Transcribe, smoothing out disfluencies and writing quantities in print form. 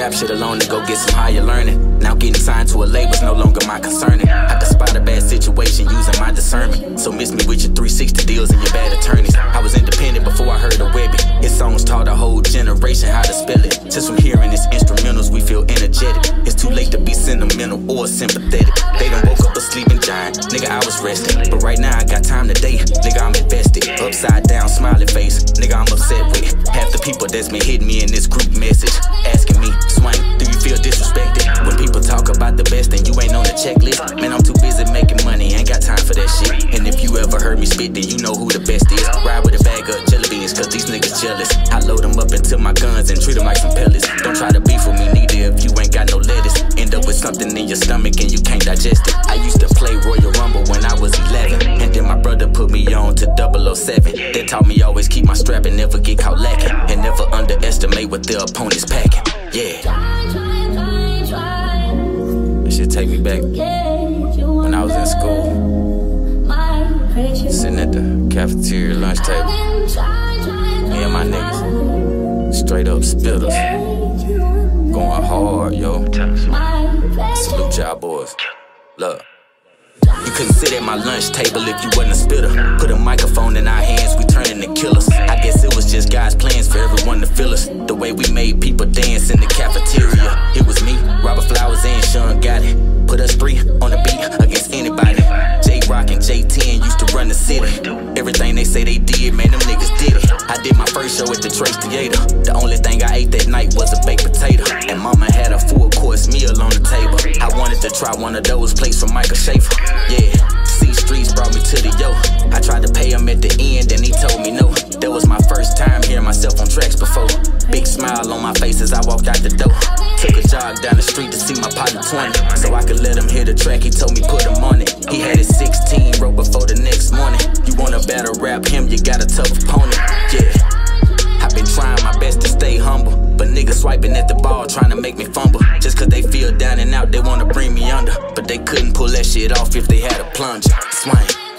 rap shit alone to go get some higher learning. Now getting signed to a label's no longer my concerning. I can spot a bad situation using my discernment. So miss me with your 360 deals and your bad attorneys. I was independent before I heard of Webby. His songs taught a whole generation how to spell it. Just from hearing his instrumentals we feel energetic. It's too late to be sentimental or sympathetic. They done woke up a sleeping giant, nigga I was resting. But right now I got time today, nigga I'm invested. Upside down smiley face, nigga I'm upset with half the people that's been hitting me in this group message, asking me, Swain, do you feel disrespected? When people talk about the best and you ain't on the checklist, man I'm too busy making money, ain't got time for that shit. And if you ever heard me spit, then you know who the best is. Ride with a bag of jelly beans, cause these niggas jealous. I load them up into my guns and treat them like some pellets. Don't try to beef with me neither if you ain't got no lettuce. End up with something in your stomach and you can't digest it. I used to play Royal Rumble when I was 11, and then my brother put me on to 007. They taught me always keep my strap and never get caught lacking, and never underestimate what their opponent's packing. Yeah, this shit take me back when I was in school, sitting at the cafeteria lunch table, me and my niggas, straight up spitters, going hard, yo. Salute y'all boys. Look, you couldn't sit at my lunch table if you wasn't a spitter. Put a microphone in our hands, we turn into killers. I guess it was just God's plans for everyone to feel us. The way we made people dance in the cafeteria. It was me, Robert Flowers, and Sean Gotti. Put us three on the beat against anybody. J-Rock and J10 used to run the city. Everything they say they did, man, them niggas did it. I did my first show at the Trace Theater. The only thing I ate that night was a baked potato, and mama had a full course meal on the table. I wanted to try one of those plates from Michael Schaefer. Yeah, C Streets brought me to the yo. I tried to pay him at the end and he told me no. That was my first time hearing myself on tracks before. Big smile on my face as I walked out the door. Took a jog down the street to see my partner 20, so I could let him hear the track. He told me put him on it. He had his 16 wrote before the next morning. You wanna battle rap him, you got a tough opponent. Yeah, I've been trying my best to stay humble, but niggas swiping at the ball trying to make me fumble. Just cause they feel down and out, they wanna bring me under, but they couldn't pull that shit off if they had a plunger. Swing.